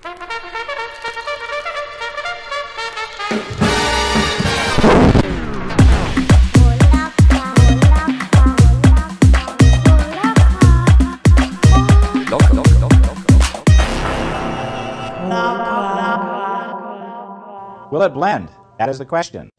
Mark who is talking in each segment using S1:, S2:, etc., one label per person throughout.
S1: Will it blend? That is the question.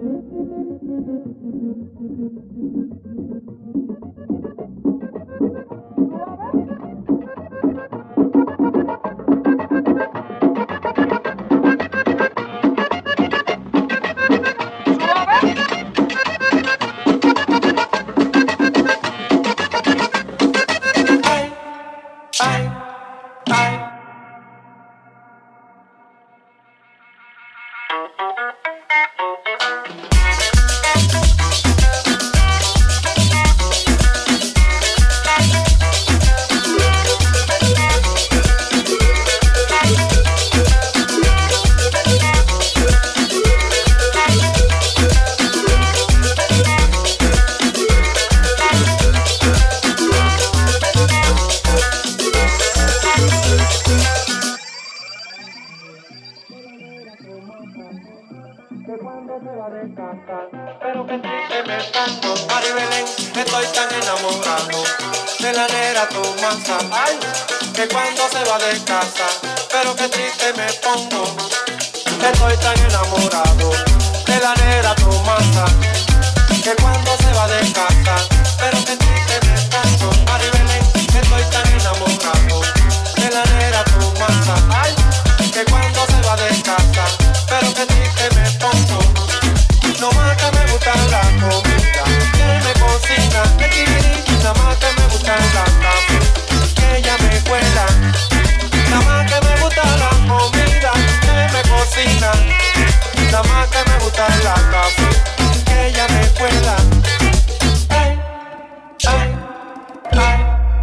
S2: Pero qué triste me pongo, Maribelén, estoy tan enamorado de la nera Tomasa, ay, que cuando se va de casa, pero qué triste me pongo, estoy tan enamorado de la nera Tomasa, que cuando se va de casa, pero qué triste me pongo, Maribelén, estoy tan enamorado de la nera Tomasa, ay, que cuando se va de casa, pero qué triste me pongo. No más que me gusta la comida que me cocina, nada más que me gusta la café que ella me cuela. Nada más que me gusta la comida que me cocina, nada más que me gusta la café que ella me cuela. Ay, ay, ay.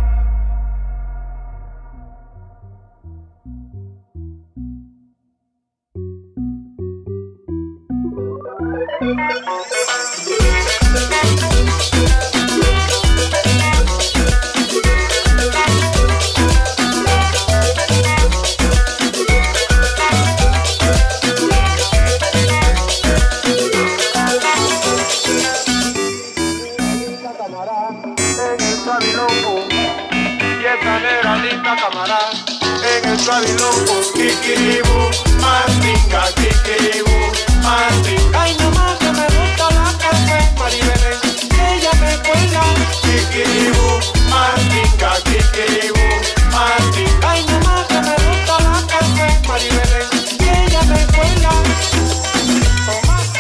S2: En el suavilongo, kikiribu, mandinga, kikiribu, mandinga. Ay, no más que me gusta la café, Maribelén, ella me cuela. Kikiribu, mandinga, kikiribu, mandinga. Ay, no más que me gusta la café, Maribelén, ella me cuela. Tomasa.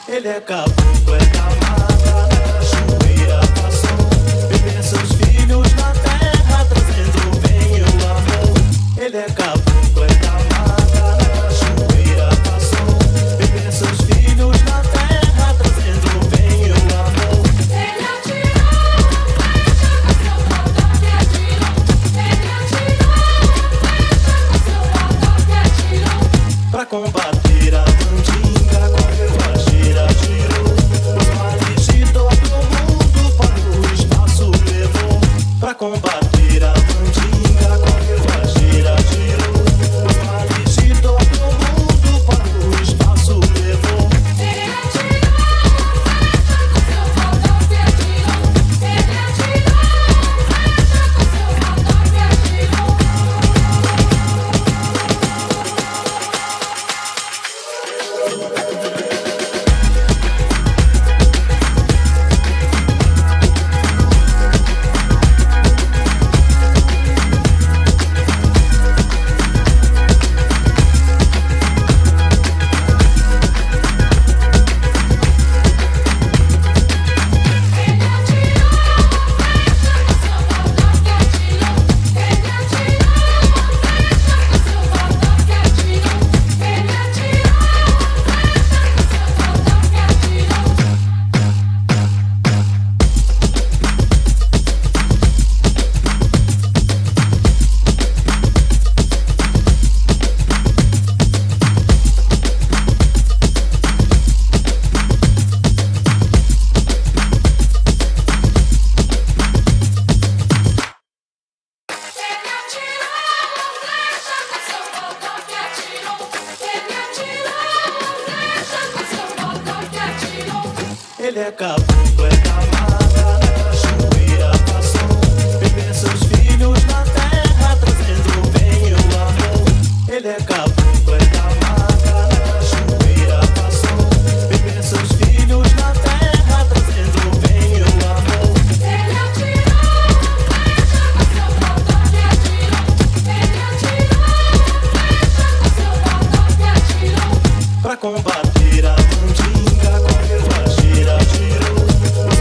S3: Ele é caboclo, é da mata, na cachoeira passou. Bebê seus filhos na terra, trazendo bem o amor. Ele é caboclo, é da mata, na cachoeira passou. Bebê seus filhos na terra, trazendo bem o amor.
S4: Ele atirou flecha com seu revólver e atirou. Ele atirou flecha com seu revólver e atirou.
S3: Pra combater a mandinga, correu a gira, girou. Os males de todo mundo para o espaço levou. Pra combater a mandinga, correu a gira, girou. Os males de todo mundo para o espaço levou.
S4: Ele atirou flecha com seu revólver e atirou. Ele atirou flecha com seu revólver e atirou. Ele atirou flecha com seu revólver e atirou. Ele atirou flecha com seu revólver e atirou. Ele atirou flecha com seu revólver e atirou. Ele atirou flecha com seu revólver e atirou. Ele atirou flecha com seu revólver e atirou.
S3: Ele é caboclo, é da mata, na cachoeira passou. Bebê seus filhos na terra, trazendo bem o amor. Ele é caboclo, é da mata, na cachoeira passou. Bebê seus filhos na terra, trazendo bem o amor.
S4: Ele atirou flecha com seu revólver e atirou. Ele atirou flecha com seu revólver e atirou.
S3: Pra combater a mandinga, correu a gira, girou. Os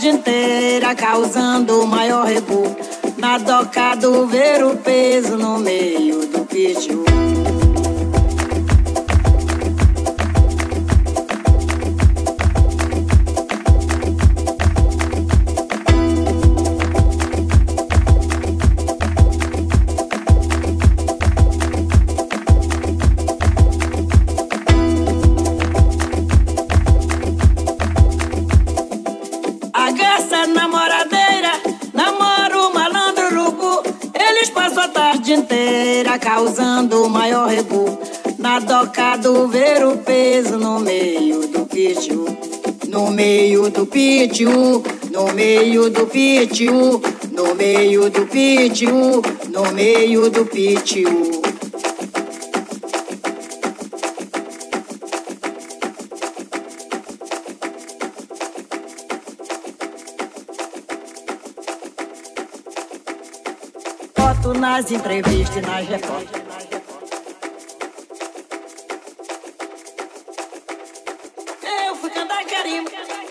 S5: tarde inteira causando o maior rebu. Na doca do ver o peso no meio do pitiu. Inteira causando o maior rebu. Na doca do ver o peso no meio do pitiu. No meio do pitiu, no meio do pitiu, no meio do pitiu, no meio do pitiu. Nas entrevistas e nas repórteres. Eu fui cantar carimbo.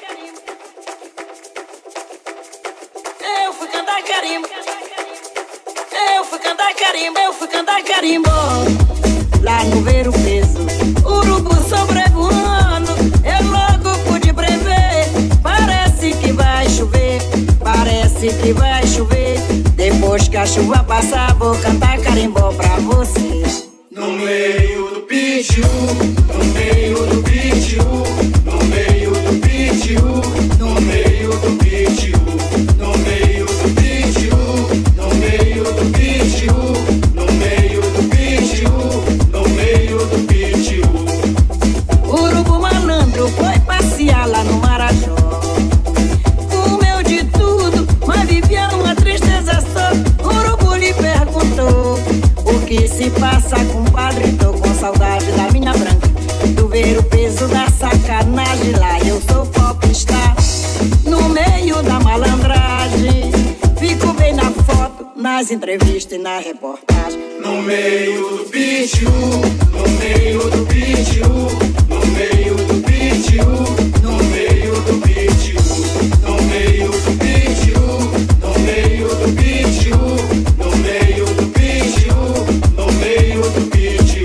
S5: Eu fui cantar carimbo. Eu fui cantar carimbo. Eu fui cantar carimbo. Lá no ver o peso, urubu sobrevoando. Eu logo pude prever. Parece que vai chover. Parece que vai chover. Depois que a chuva passar, vou cantar carimbó pra você.
S3: No meio do pitiu, no meio do pitiu, no meio do pitiu, no meio do pitiu, no meio do pitiu, no meio do pitiu, no meio do pitiu, no meio do pitiu.
S5: Urubu malandro foi passear lá no Marajó. Comeu de tudo, mas vivia uma tristeza só. Urubu lhe perguntou: o que se passa, compadre? Tô com saudade da minha branca. Tu ver o peso da sacanagem. Lá eu sou popstar, no meio da malandragem. Fico bem na foto, nas entrevistas e na reportagem.
S3: No meio do pitiu, no meio do pitiu, no meio do pitiu, no meio do pitiu, no meio do pitiu, no meio do pitiu, no meio do pitiu, no meio do pitiu.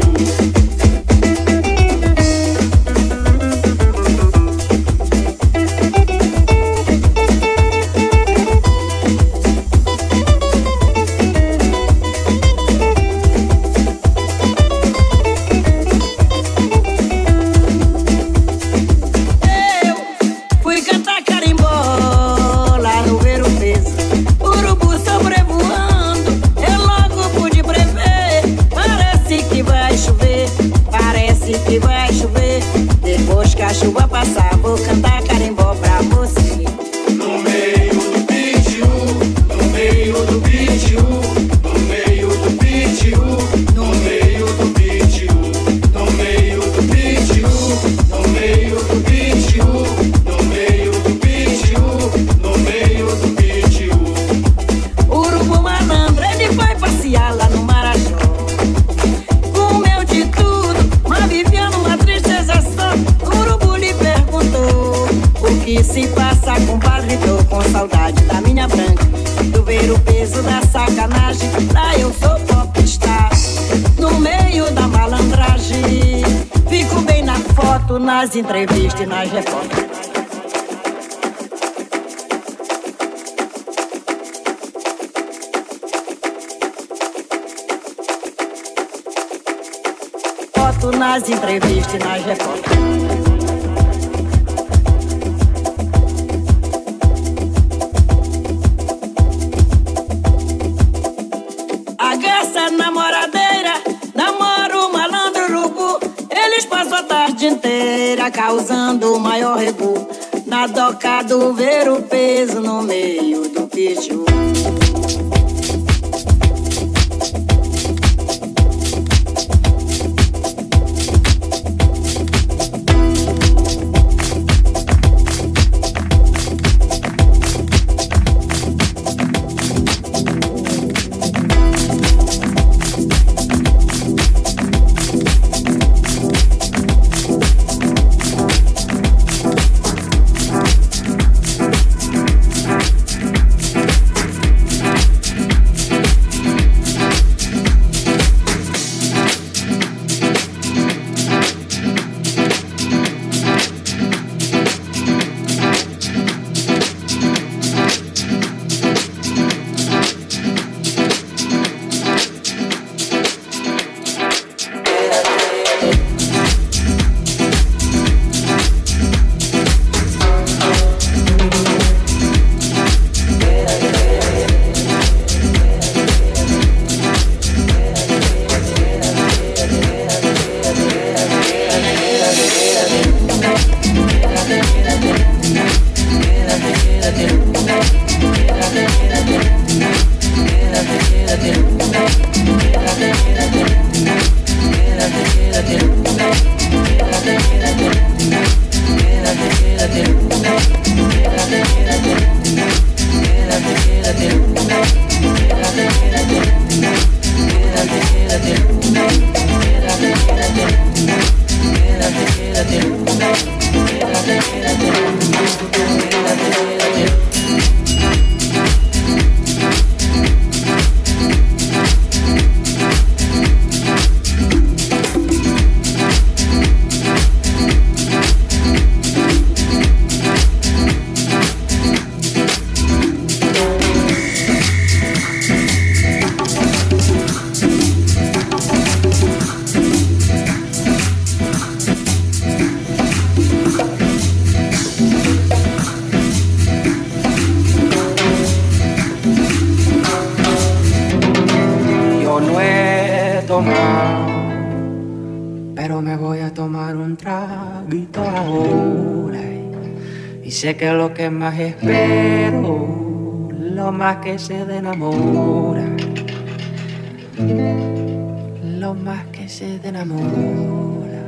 S5: Que vai chover. Depois que a chuva passar, vou cantar carimbó pra você.
S3: No meio do pitiu, no meio do pitiu, no meio do pitiu, no meio do pitiu, no meio do pitiu, no meio do pitiu, no meio do pitiu, no meio do pitiu.
S5: Urubu malandro, ele foi passear lá no Marajó. Comeu de tudo, mas vivia numa tristeza só. Urubu lhe perguntou: o que se passa, compadre? Tô com saudade da minha branca. Tu ver o peso da sacanagem. Lá eu sou popstar, no meio da malandragem. Fico bem na foto, nas entrevistas e nas repórteres. Foto nas entrevistas e nas repórteres. Agaça namoradeira, namoro malandro urubu. Eles passam a tarde inteira causando o maior rebu. Na doca do ver o peso no meio do pitiu.
S2: tomar, pero me voy a tomar un traguito ahora. Y sé que lo que más espero, lo más que se enamora, lo más que se enamora.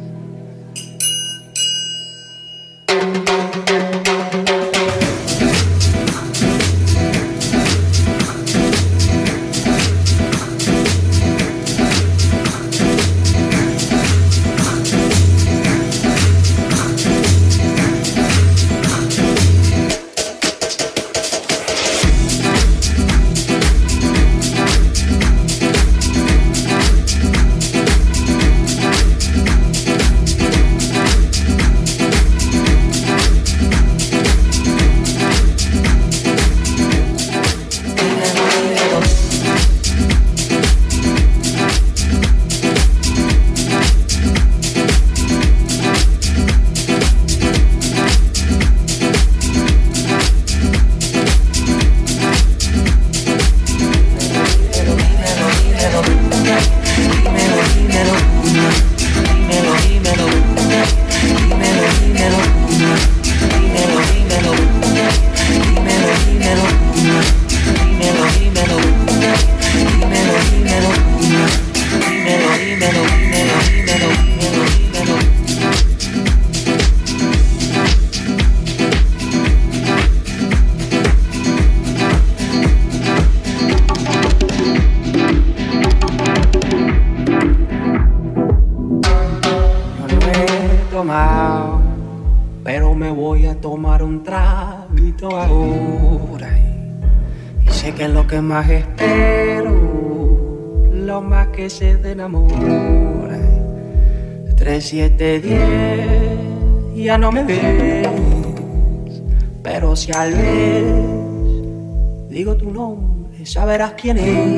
S2: Pero me voy a tomar un traguito ahora. Y sé que es lo que más espero, lo más que se enamora. 3, 7, 10, ya no me ves, pero si al vez digo tu nombre, saberás quién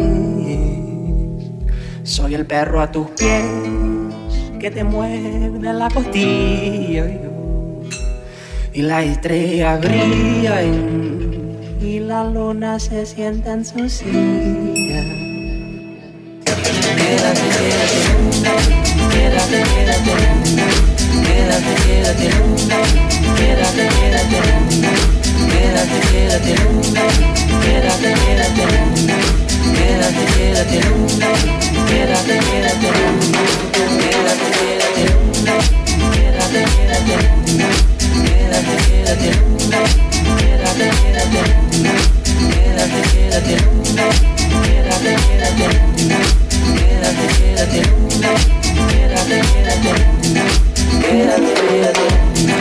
S2: es. Soy el perro a tus pies que te muerde la costilla, y la estrella brilla y la luna se sienta en su silla. Quédate, quédate, luna, quédate, quédate, luna, quédate, quédate, luna, quédate, quédate, luna, quédate, quédate, luna, quédate, quédate, luna, quédate, quédate, luna, quédate, quédate, luna, quédate, quédate, luna, quédate, quédate, luna, quédate, quédate, luna, quédate, quédate, luna, quédate, quédate, luna, quédate, quédate, luna, quédate, quédate, luna, quédate, quédate, luna, quédate, quédate, luna.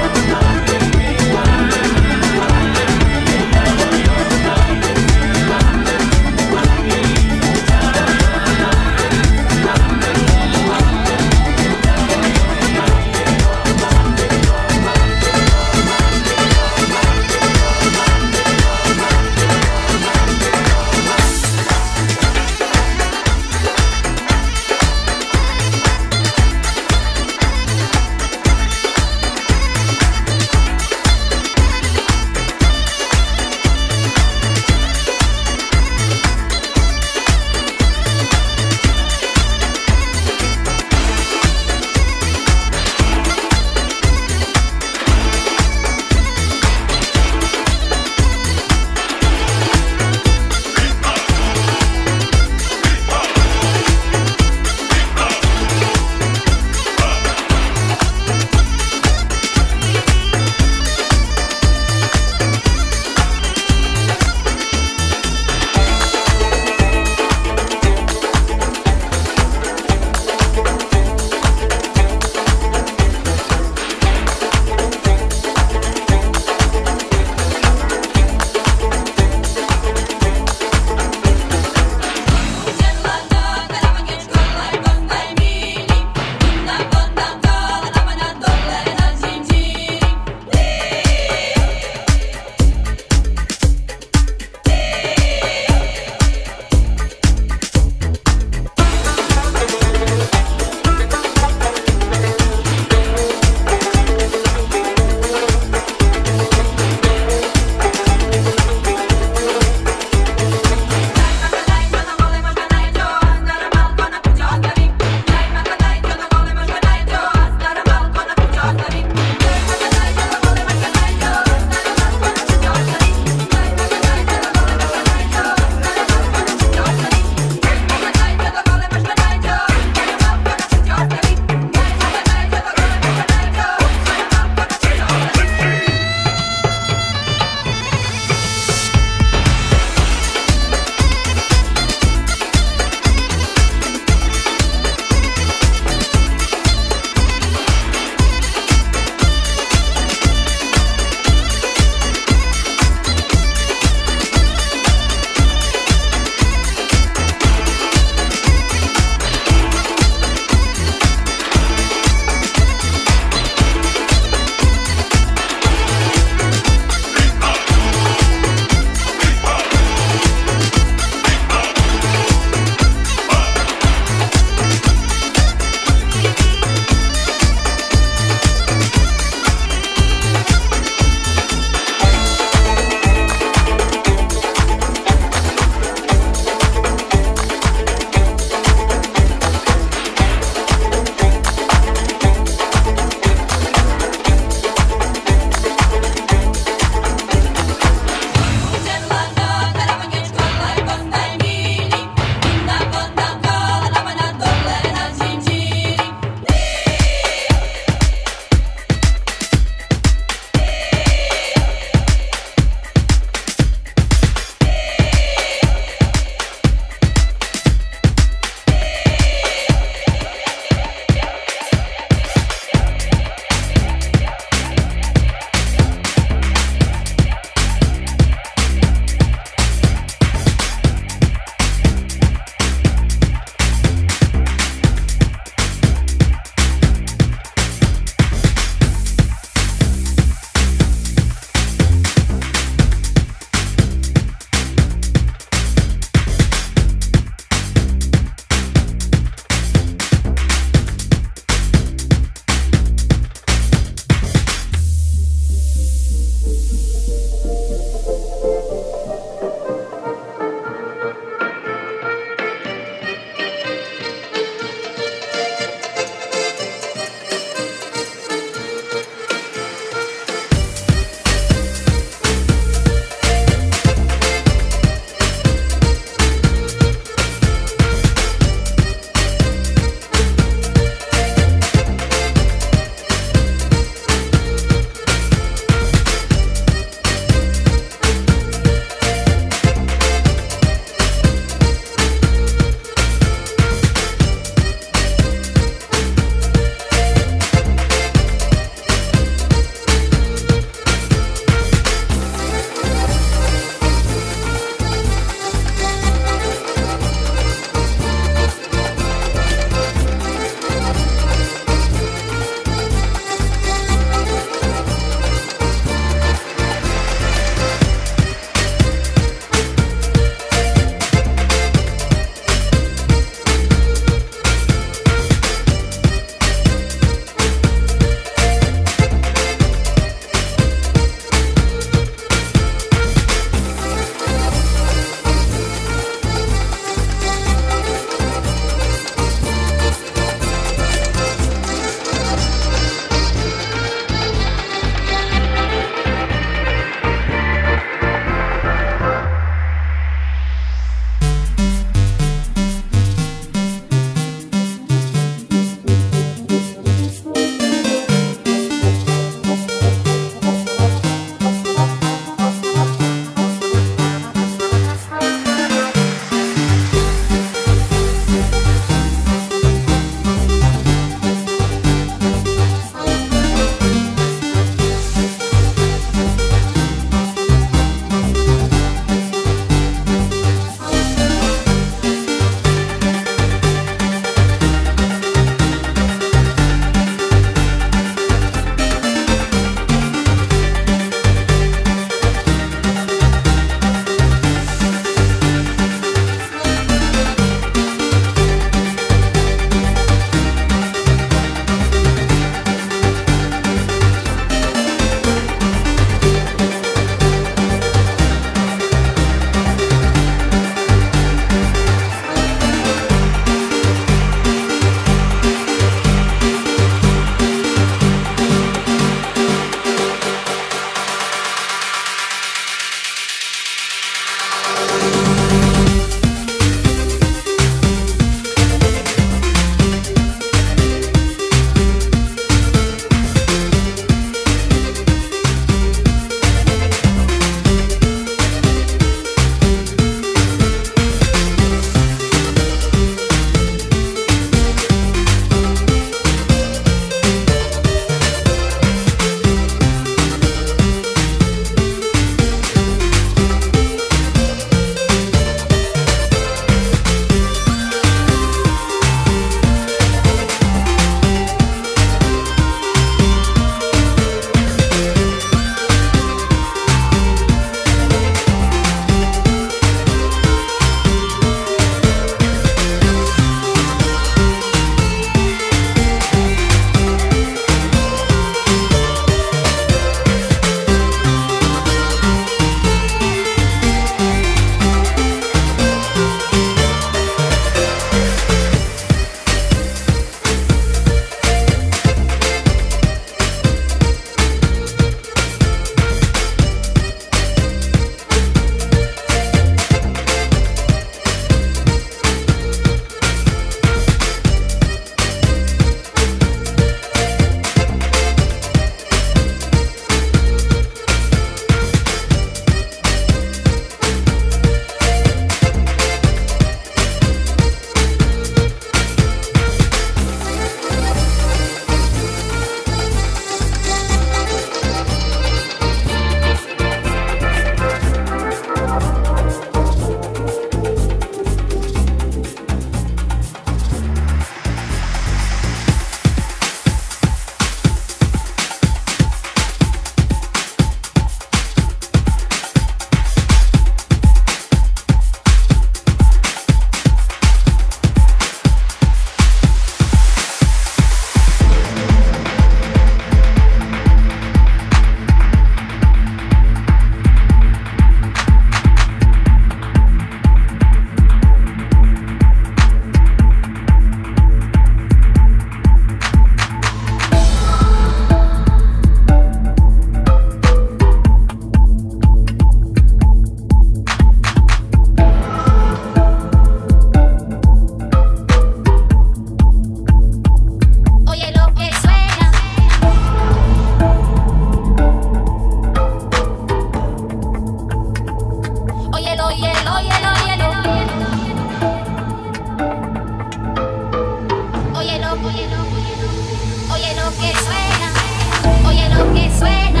S4: suena.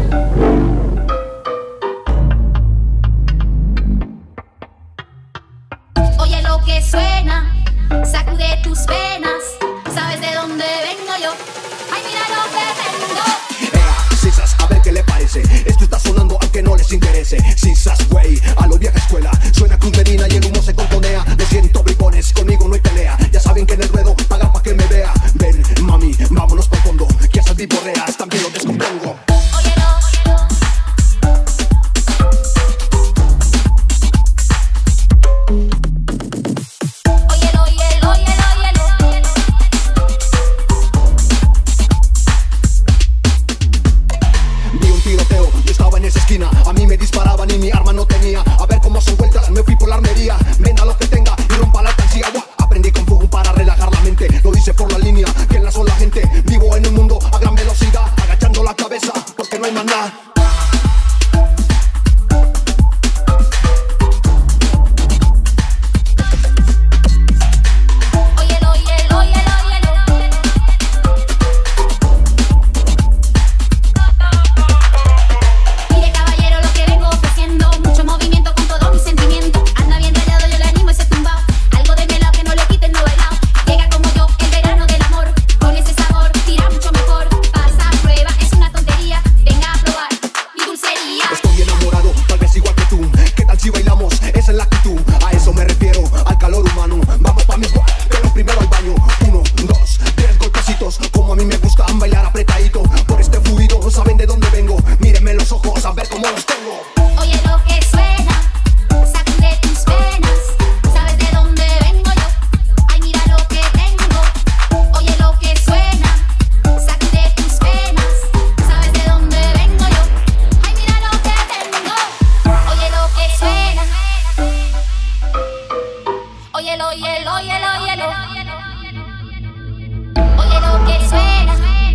S4: Oye lo que suena, sacude tus penas. ¿Sabes de dónde vengo yo? Ay, mira lo que tengo.
S6: Sisas, a ver qué le parece. Esto está sonando aunque no les interese. Sisas, güey, a lo vieja escuela. Suena Cruz Medina y el humo se contonea. Me siento bribones, conmigo no hay pelea. Ya saben que en el ruedo paga pa' que me vea. Ven, mami, vámonos pa'l fondo. Que esas viborreas también lo descompongo. A mí me disparaban y mi arma no tenía. A ver cómo son vueltas, me fui por la armería. Venda lo que tenga y rompa la alcancía. Aprendí con fuego para relajar la mente. Lo hice por la línea que enlazó la gente. Vivo en un mundo a gran velocidad, agachando la cabeza porque no hay más nada. Como a mí me gustan bailar apretadito. Por este fluido no saben de dónde vengo. Mírenme los ojos a ver cómo los tengo.
S4: Oye lo que suena, sacude tus penas. ¿Sabes de dónde vengo yo? Ay, mira lo que tengo. Oye lo que suena, sacude tus penas. ¿Sabes de dónde vengo yo? Ay, mira lo que tengo. Oye lo que suena. Óyelo, óyelo, óyelo, óyelo. Oye lo que suena.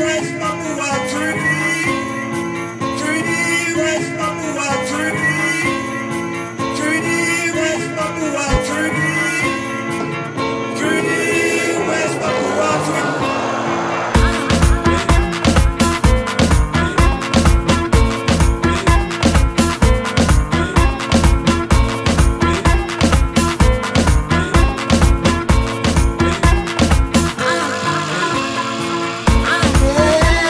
S3: West Papua tree. Tree, West Papua tree. Tree, West Papua tree. Tree, West Papua tree.
S7: Yeah.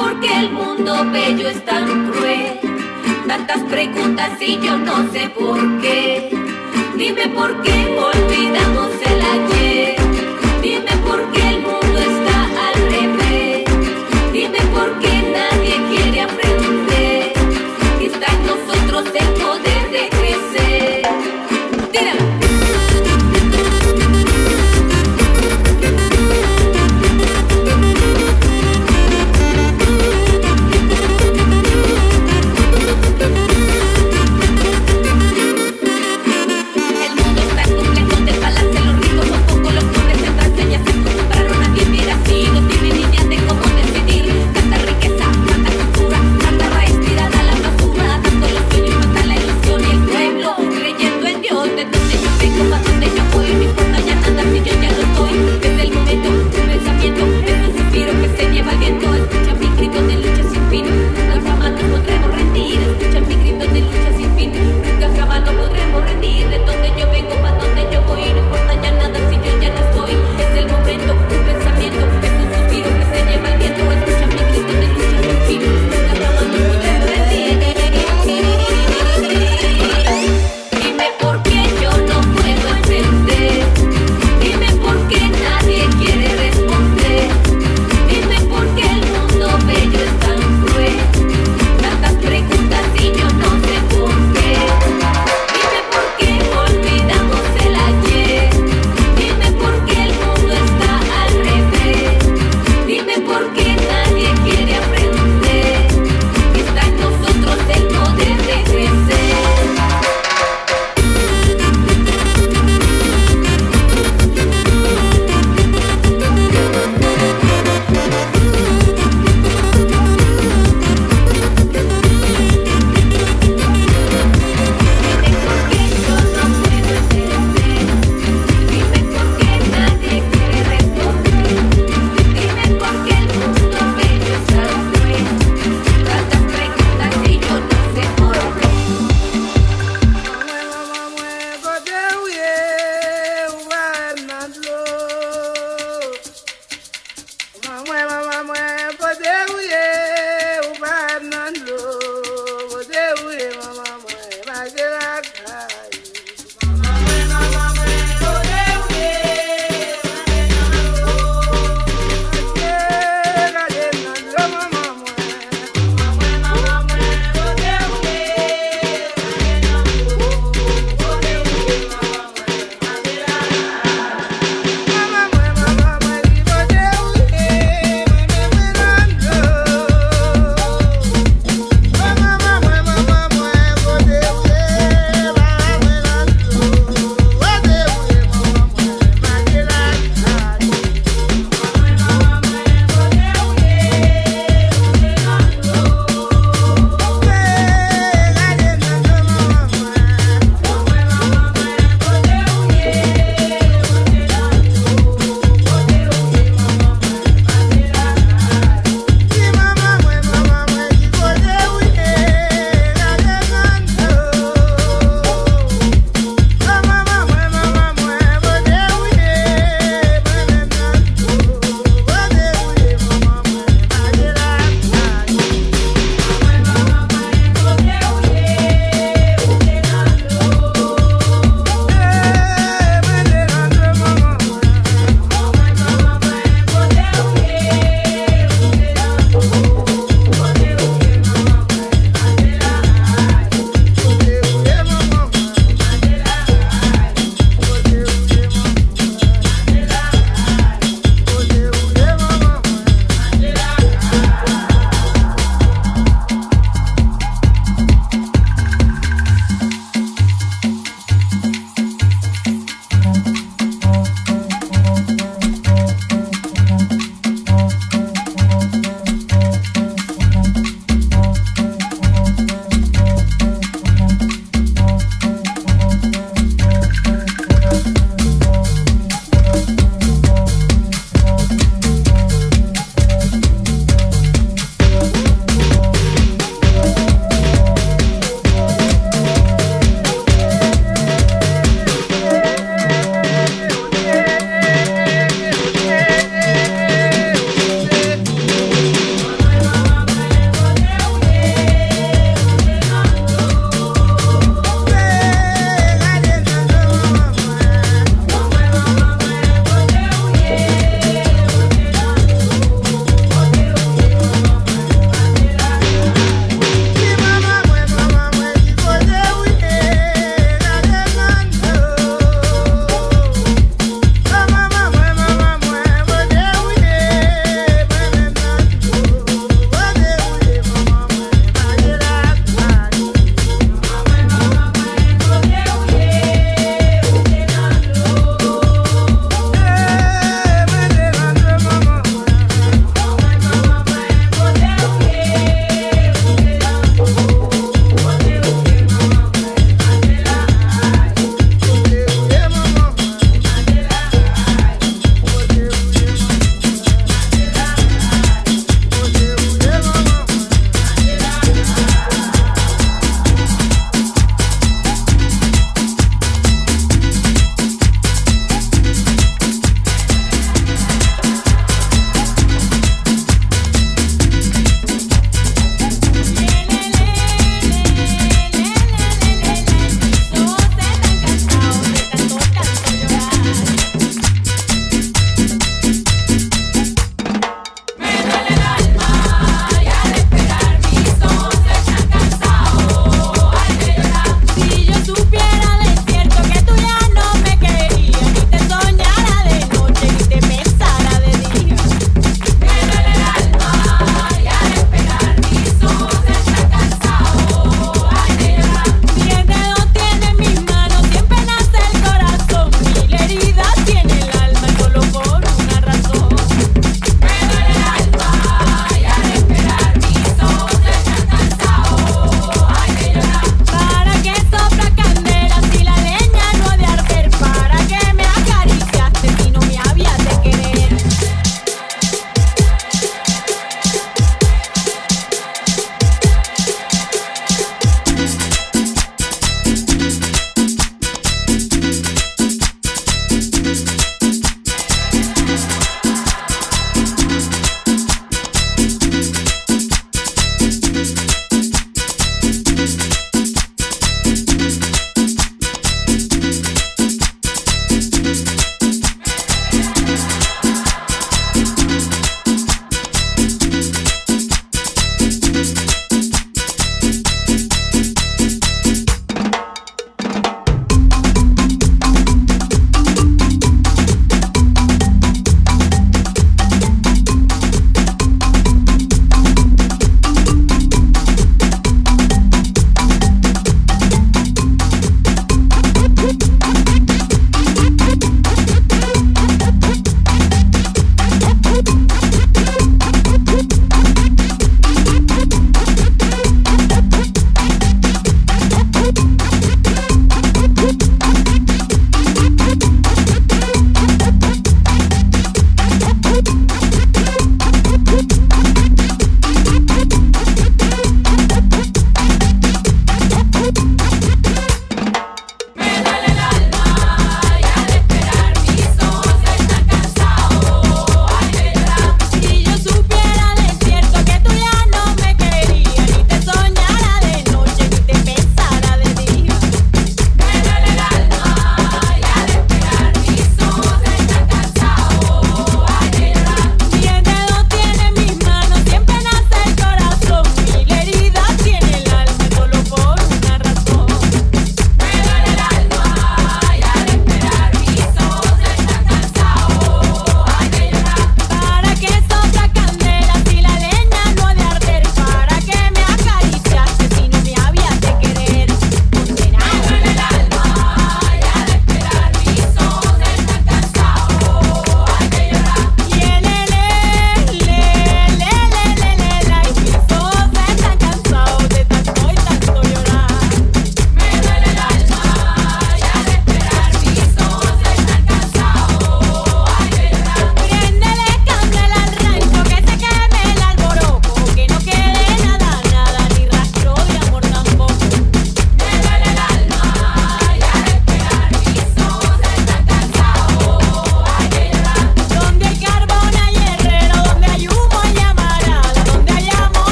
S4: por qué el mundo bello es tan cruel. Tantas preguntas y yo no sé por qué. Dime por qué olvidamos el ayer. Dime por qué el mundo está al revés. Dime por qué nadie quiere aprender. Que está en nosotros el poder de crecer. Tírala. El mundo está completo de balas.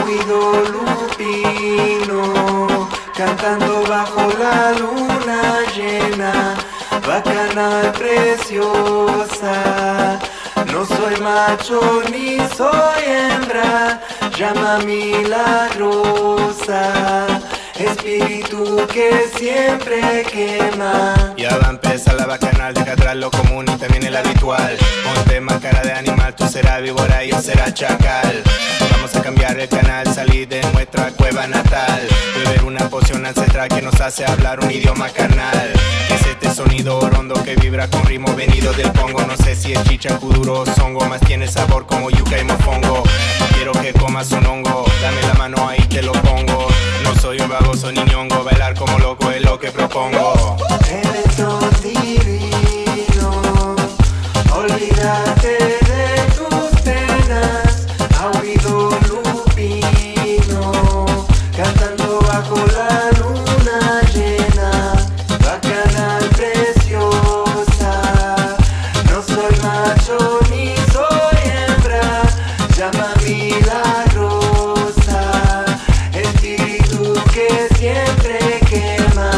S2: oído lupino, cantando bajo la luna llena, bacanal preciosa. No soy macho ni soy hembra, llama milagrosa, espíritu que siempre quema.
S7: Ya va a empezar la bacanal, deja atrás lo común y también el habitual. Ponte más cara de animal, tú serás víbora y yo será chacal. Vamos a cambiar el canal, salir de nuestra cueva natal, beber una poción ancestral que nos hace hablar un idioma carnal. Es este sonido orondo que vibra con ritmo venido del Congo. No sé si es chicha, kuduro o zongo, más tiene sabor como yuca y mofongo. Quiero que comas un hongo, dame la mano ahí te lo pongo. No soy un baboso ni ñongo, bailar como loco es lo que propongo.
S2: Eres tan divino, olvídate de tus penas, a oído lupino, cantando bajo la luna llena, bacanal preciosa. No soy macho ni soy hembra, llama milagrosa, espíritu que siempre quema.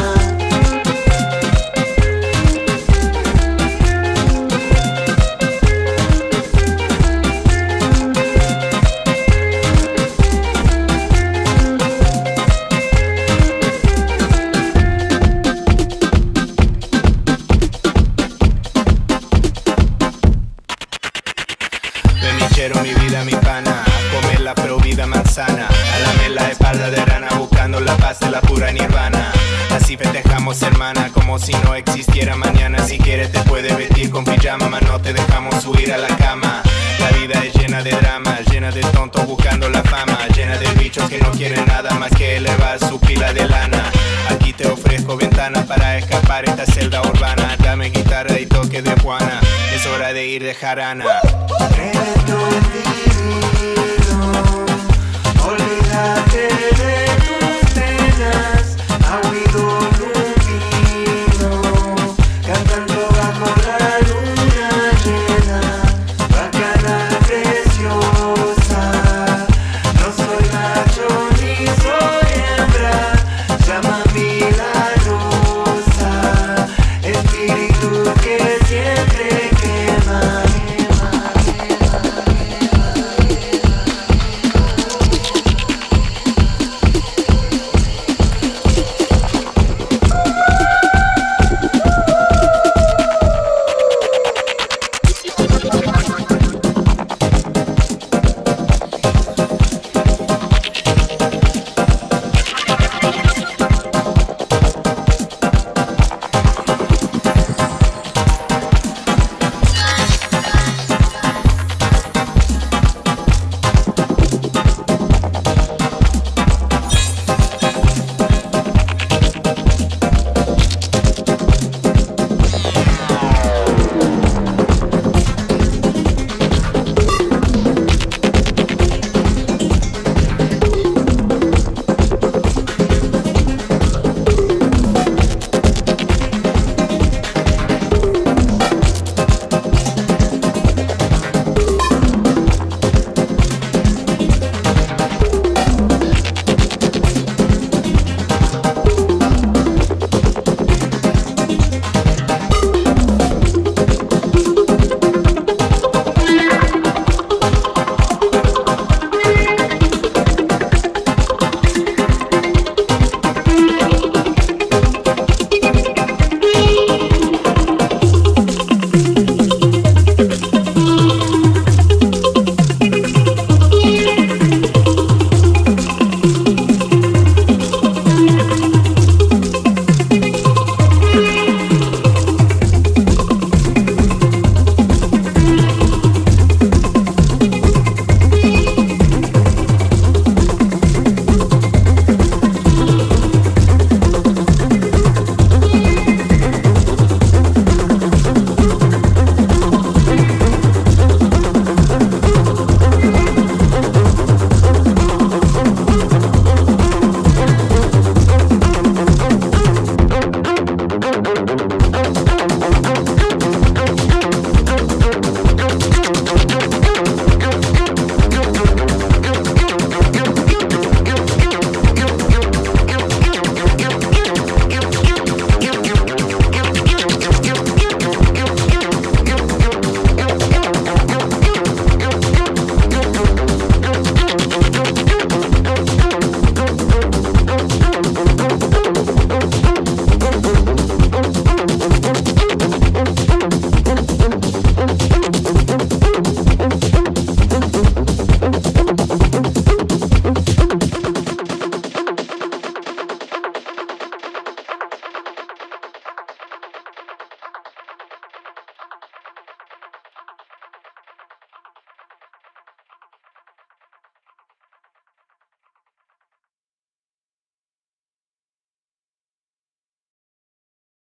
S7: Bemichero, mi vida, mi pana, a comer la provida manzana, a lamer la espalda de rana, buscando la paz de la pura nirvana. Así festejamos, hermana, como si no existiera mañana. Si quieres te puedes vestir con pijama, mas no te dejamos subir a la cama. La vida es llena de drama, llena de tontos buscando la fama, llena de bichos que no quieren nada más que elevar su pila de lana. Aquí te ofrezco ventana para escapar esta celda urbana. Dame guitarra y toque de Juana, es hora de ir de jarana.
S2: Reggaetón divino, olvídate de tus penas, a oído lupino, cantando bajo la luna llena, bacanal preciosa. No soy macho ni soy hembra, llama milagrosa, espíritu que siempre quema.